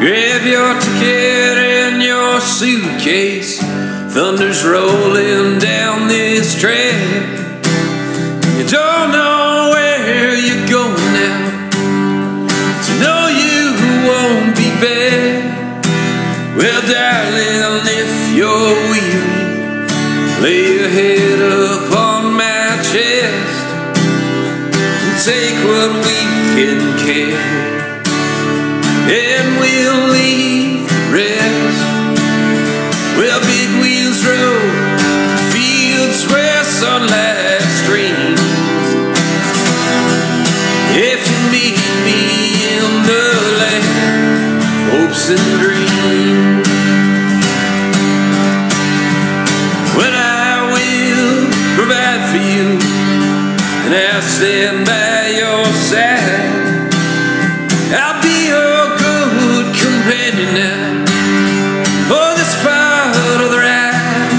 Grab your ticket and your suitcase. Thunder's rolling down this track. You don't know where you're going now, so know you won't be back. Well, darling, if you're weary, lay your head up on my chest and take what we can carry, and we'll leave the rest. Well, big wheels roll fields where sunlight streams. If you meet me in the land of hopes and dreams, when I will provide for you and I'll stand by your side. I'll be your good companion now for this part of the ride.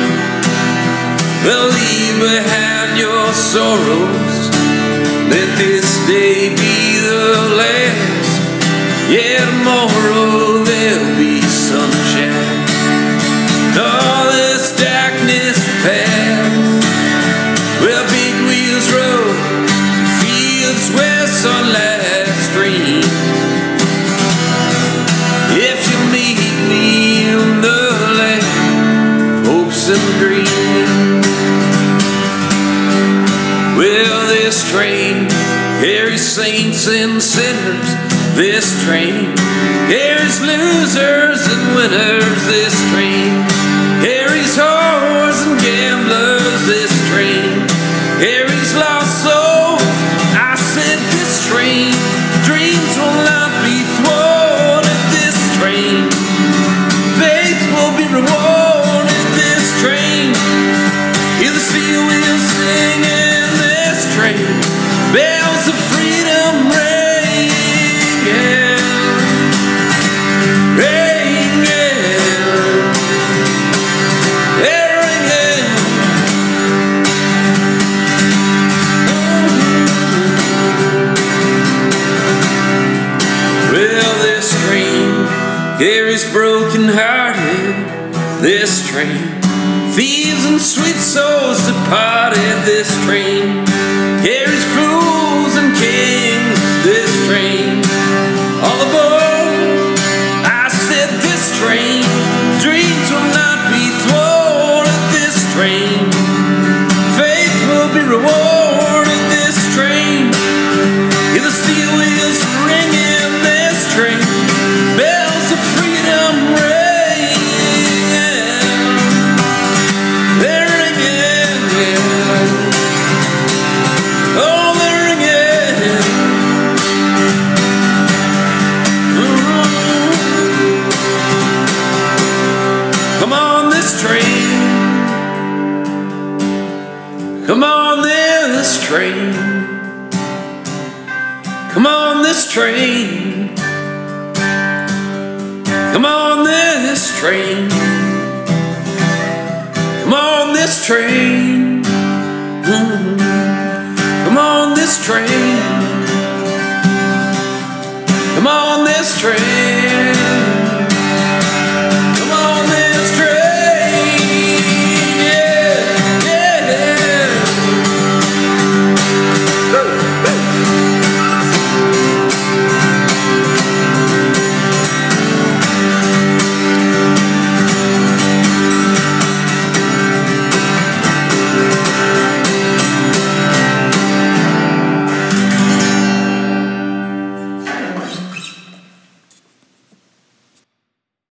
Well, leave behind your sorrows, let this day be the last. Yeah, tomorrow there'll be sunshine, all this darkness past. Well, big wheels roll fields where sunlight streams. If you meet me in the land of hopes and dreams. Well, this train carries saints and sinners. This train carries losers and winners. This train carries whores and gamblers. This train carries lost souls. I said this train, dreams will not be thwarted. This train, faith will be rewarded. This train, hear the steel wheels sing in this train, bells of freedom ring, yeah, ring, yeah, yeah, ring, yeah. Well, this train carries broken-hearted. This train, thieves and sweet souls departed. This train carries fools and kings. This train, all aboard. I said this train, dreams will not be thwarted. This train, faith will be rewarded. This train, hear the steel wheels ring in this train, bells of freedom ring. Come on this train, come on this train, come on this train, come on this train, come on this train, come on this train, come on this train.